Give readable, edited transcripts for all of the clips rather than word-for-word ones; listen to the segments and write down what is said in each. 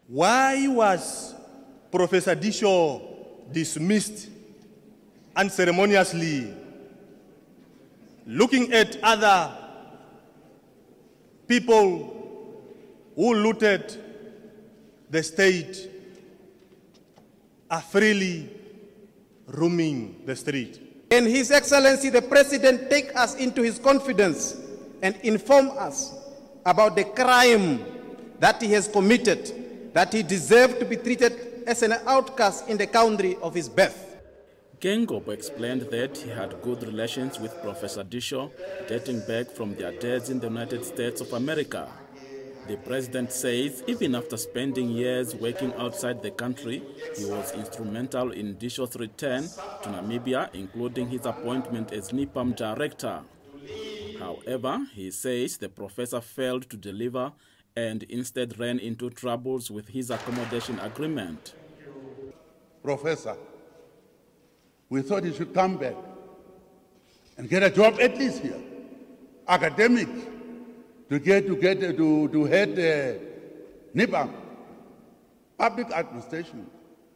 Why was Professor Diescho dismissed unceremoniously? Looking at other people who looted the state are freely roaming the street. And His Excellency the President take us into his confidence and inform us about the crime that he has committed, that he deserved to be treated as an outcast in the country of his birth. Geingob explained that he had good relations with Professor Diescho dating back from their days in the United States of America. The president says even after spending years working outside the country, he was instrumental in Diescho's return to Namibia, including his appointment as NIPAM director. However, he says the professor failed to deliver and instead ran into troubles with his accommodation agreement. Professor, we thought he should come back and get a job at least here, academic, to head NIPAM, public administration.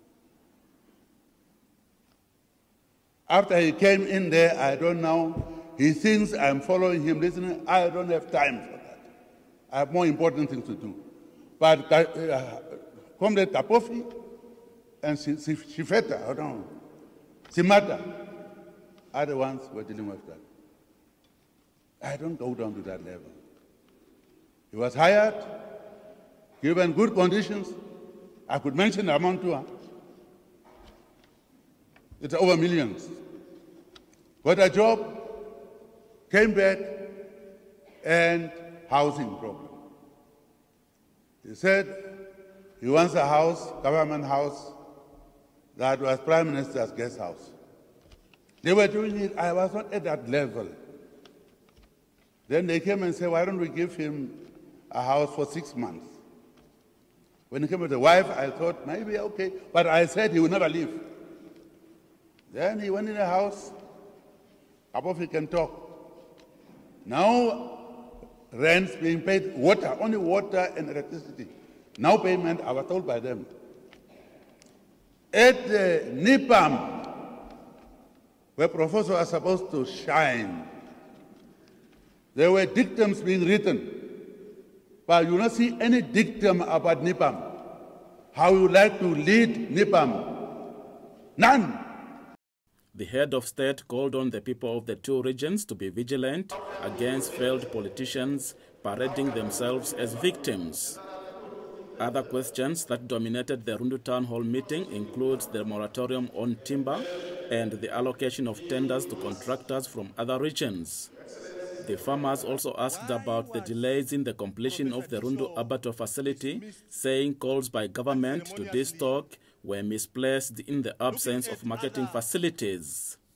After he came in there, I don't know, he thinks I'm following him, listening. I don't have time for that. I have more important things to do. But Comrade Kapofi and Shifeta, I don't know, Simata are the ones who are dealing with that. I don't go down to that level. He was hired, given good conditions. I could mention the amount to her. It's over millions. Got a job, came back, and housing problem. He said he wants a house, government house, that was Prime Minister's guest house. They were doing it, I was not at that level. Then they came and said, why don't we give him a house for 6 months? When he came with the wife, I thought, maybe okay, but I said he would never leave. Then he went in the house, Kapofi can talk. Now, rent's being paid, water, only water and electricity. Now payment, I was told by them. At the NIPAM, where professors are supposed to shine, there were dictums being written, but you will not see any dictum about NIPAM. How you like to lead NIPAM? None. The head of state called on the people of the two regions to be vigilant against failed politicians parading themselves as victims. Other questions that dominated the Rundu Town Hall meeting include the moratorium on timber and the allocation of tenders to contractors from other regions. The farmers also asked about the delays in the completion of the Rundu Abattoir facility, saying calls by government to destock were misplaced in the absence of marketing facilities.